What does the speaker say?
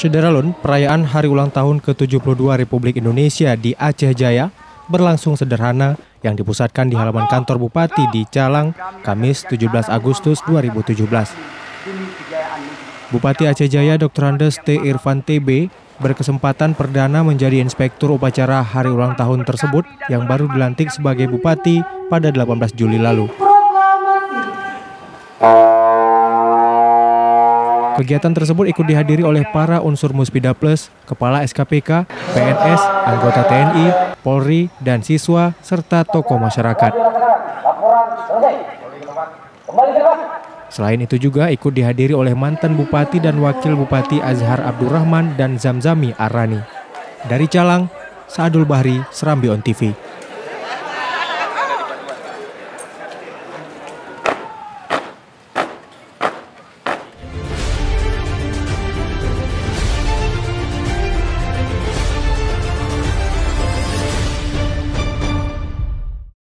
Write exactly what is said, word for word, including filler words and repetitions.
Sederalun, perayaan hari ulang tahun ke tujuh puluh dua Republik Indonesia di Aceh Jaya berlangsung sederhana yang dipusatkan di halaman kantor Bupati di Calang, Kamis tujuh belas Agustus dua ribu tujuh belas. Bupati Aceh Jaya Doktor Andes T. Irfan T B berkesempatan perdana menjadi inspektur upacara hari ulang tahun tersebut yang baru dilantik sebagai Bupati pada delapan belas Juli lalu. Kegiatan tersebut ikut dihadiri oleh para unsur Muspida Plus, Kepala S K P K, P N S, anggota T N I, Polri, dan siswa, serta tokoh masyarakat. Selain itu juga ikut dihadiri oleh mantan Bupati dan Wakil Bupati Azhar Abdurrahman dan Zamzami Arani. Dari Calang, Saadul Bahri, Serambi On T V.